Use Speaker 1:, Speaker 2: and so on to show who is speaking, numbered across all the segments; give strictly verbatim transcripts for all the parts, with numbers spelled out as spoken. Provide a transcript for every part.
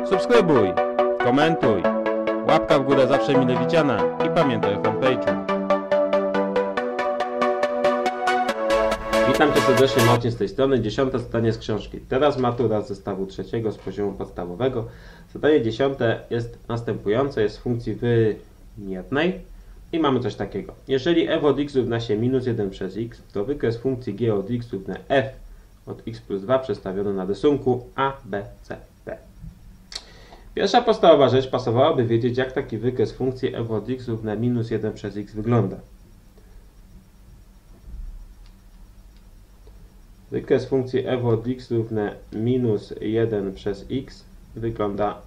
Speaker 1: Subskrybuj, komentuj, łapka w górę zawsze mile widziana i pamiętaj o fanpage'u. Witam Cię serdecznie, Marcin z tej strony. Dziesiąte zadanie z książki Teraz matura z zestawu trzeciego z poziomu podstawowego. Zadanie dziesiąte jest następujące, jest w funkcji wymiernej i mamy coś takiego. Jeżeli f od x równa się minus jeden przez x, to wykres funkcji g od x równa f od x plus dwa przedstawiony na rysunku a, b, c, d. Pierwsza podstawowa rzecz, pasowałoby wiedzieć, jak taki wykres funkcji f od x równa minus jeden przez x wygląda. Wykres funkcji f od x równa minus jeden przez x wygląda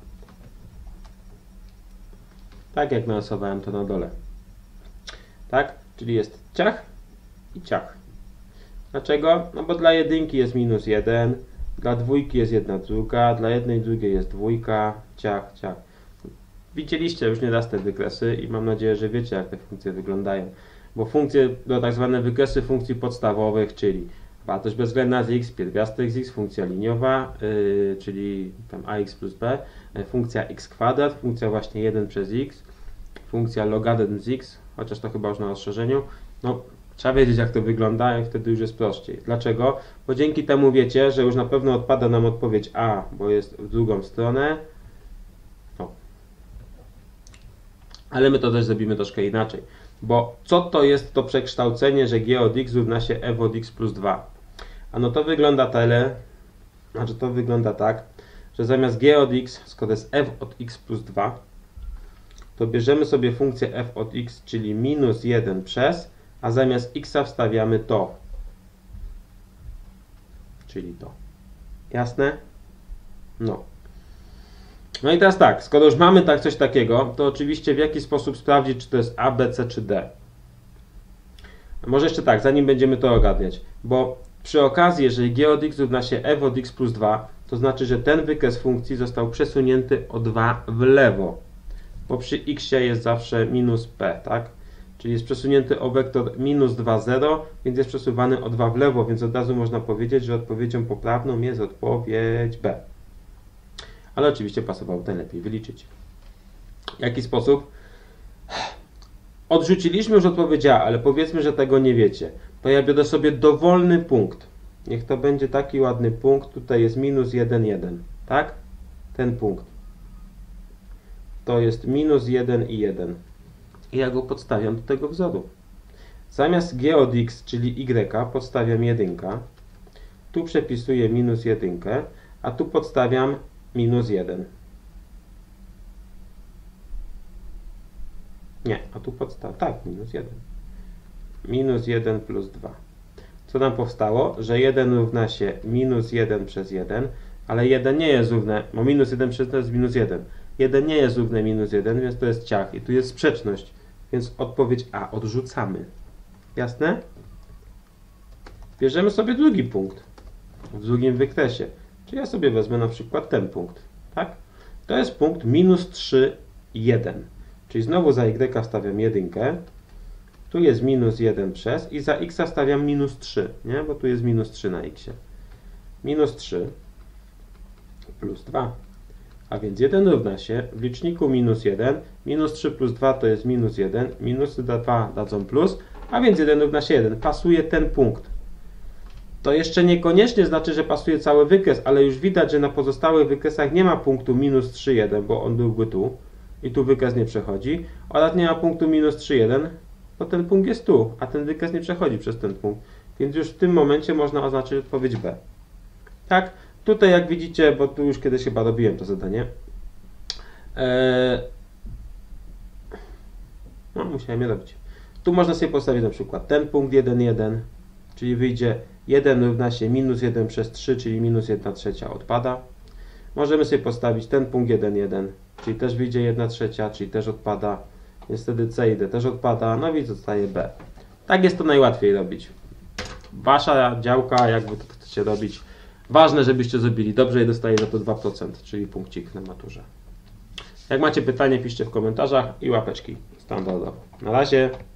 Speaker 1: tak, jak narysowałem to na dole. Tak? Czyli jest ciach i ciach. Dlaczego? No bo dla jedynki jest minus jeden, dla dwójki jest jedna druga, dla jednej drugiej jest dwójka, ciach, ciach. Widzieliście już nieraz te wykresy i mam nadzieję, że wiecie, jak te funkcje wyglądają. Bo funkcje, to tak zwane wykresy funkcji podstawowych, czyli wartość bezwzględna z x, pierwiastek z x, funkcja liniowa, yy, czyli tam ax plus b, yy, funkcja x kwadrat, funkcja właśnie jeden przez x, funkcja logarytm z x, chociaż to chyba już na rozszerzeniu. No, trzeba wiedzieć, jak to wygląda i wtedy już jest prościej. Dlaczego? Bo dzięki temu wiecie, że już na pewno odpada nam odpowiedź a, bo jest w drugą stronę. O. Ale my to też zrobimy troszkę inaczej. Bo co to jest to przekształcenie, że g od x równa się f od x plus dwa? Ano to wygląda tyle, znaczy to wygląda tak, że zamiast g od x, skoro jest f od x plus dwa, to bierzemy sobie funkcję f od x, czyli minus jeden przez, a zamiast x wstawiamy to. Czyli to. Jasne? No. No i teraz tak, skoro już mamy tak coś takiego, to oczywiście w jaki sposób sprawdzić, czy to jest a, b, c czy d. Może jeszcze tak, zanim będziemy to ogarniać, bo przy okazji, jeżeli g od x równa się f od x plus dwa, to znaczy, że ten wykres funkcji został przesunięty o dwa w lewo, bo przy x jest zawsze minus p, tak? Czyli jest przesunięty o wektor minus dwa, zero, więc jest przesuwany o dwa w lewo, więc od razu można powiedzieć, że odpowiedzią poprawną jest odpowiedź b. Ale oczywiście pasowało ten lepiej wyliczyć. W jaki sposób? Odrzuciliśmy już odpowiedź a, ale powiedzmy, że tego nie wiecie. To ja biorę sobie dowolny punkt. Niech to będzie taki ładny punkt. Tutaj jest minus jeden, jeden. Tak? Ten punkt. To jest minus jeden i jeden. I ja go podstawiam do tego wzoru. Zamiast g od x, czyli y, podstawiam jedynkę. Tu przepisuję minus jedynkę, a tu podstawiam minus jeden. Nie, a tu podstawiam, tak, minus jeden. Minus jeden plus dwa. Co nam powstało? Że jeden równa się minus jeden przez jeden, ale jeden nie jest równe, bo minus jeden przez jeden jest minus jeden. jeden nie jest równe minus jeden, więc to jest ciach i tu jest sprzeczność. Więc odpowiedź a odrzucamy. Jasne? Bierzemy sobie drugi punkt w drugim wykresie. Czyli ja sobie wezmę na przykład ten punkt. Tak? To jest punkt minus trzy, jeden. Czyli znowu za y stawiam jedynkę. Tu jest minus jeden przez i za x stawiam minus trzy. Nie? Bo tu jest minus trzy na x. Minus trzy plus dwa. A więc jeden równa się w liczniku minus jeden. Minus trzy plus dwa to jest minus jeden. Minusy dwa dadzą plus. A więc jeden równa się jeden. Pasuje ten punkt. To jeszcze niekoniecznie znaczy, że pasuje cały wykres, ale już widać, że na pozostałych wykresach nie ma punktu minus trzy, jeden, bo on byłby tu i tu wykres nie przechodzi, oraz nie ma punktu minus trzy, jeden, bo ten punkt jest tu, a ten wykres nie przechodzi przez ten punkt. Więc już w tym momencie można oznaczyć odpowiedź b. Tak? Tutaj jak widzicie, bo tu już kiedyś chyba robiłem to zadanie, eee... no musiałem je robić. Tu można sobie postawić na przykład ten punkt jeden, jeden, czyli wyjdzie jeden równa się minus jeden przez trzy, czyli minus jedna trzecia odpada. Możemy sobie postawić ten punkt jeden, jeden, czyli też wyjdzie jedna trzecia, czyli też odpada. Więc wtedy c i d też odpada, no i zostaje b. Tak jest to najłatwiej robić. Wasza działka, jakby to chcecie robić. Ważne, żebyście zrobili dobrze i dostaje za to dwa procent, czyli punkcik na maturze. Jak macie pytanie, piszcie w komentarzach i łapeczki standardowo. Na razie.